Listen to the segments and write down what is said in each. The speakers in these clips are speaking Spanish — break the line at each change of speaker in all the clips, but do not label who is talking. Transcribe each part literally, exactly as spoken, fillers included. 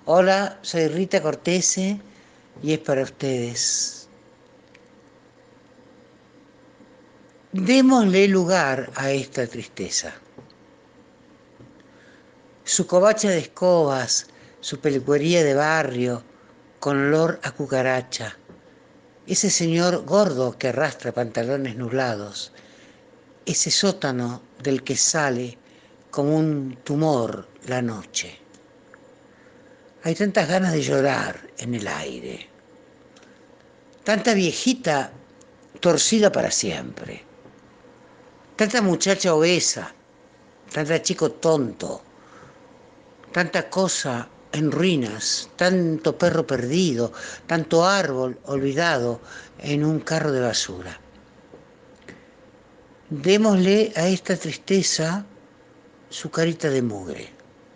Hola, soy Rita Cortese y es para ustedes. Démosle lugar a esta tristeza. Su covacha de escobas, su peluquería de barrio, con olor a cucaracha. Ese señor gordo que arrastra pantalones nublados. Ese sótano del que sale como un tumor la noche. Hay tantas ganas de llorar en el aire. Tanta viejita torcida para siempre. Tanta muchacha obesa, tanta chico tonto, tanta cosa en ruinas, tanto perro perdido, tanto árbol olvidado en un carro de basura. Démosle a esta tristeza su carita de mugre,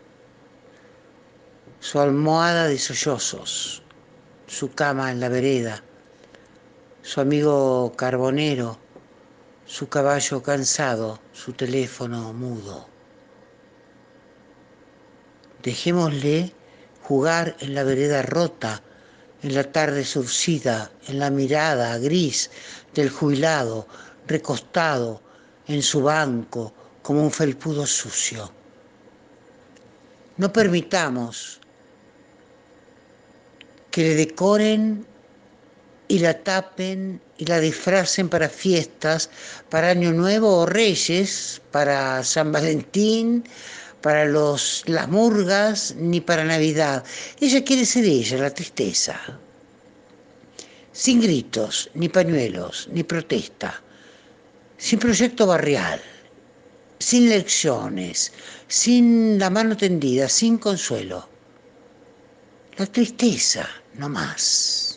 su almohada de sollozos, su cama en la vereda, su amigo carbonero, su caballo cansado, su teléfono mudo. Dejémosle jugar en la vereda rota, en la tarde surcida, en la mirada gris del jubilado, recostado en su banco como un felpudo sucio. No permitamos que le decoren y la tapen y la disfracen para fiestas, para Año Nuevo o Reyes, para San Valentín, para los, las murgas, ni para Navidad. Ella quiere ser ella, la tristeza. Sin gritos, ni pañuelos, ni protesta. Sin proyecto barrial, sin lecciones, sin la mano tendida, sin consuelo. La tristeza, no más.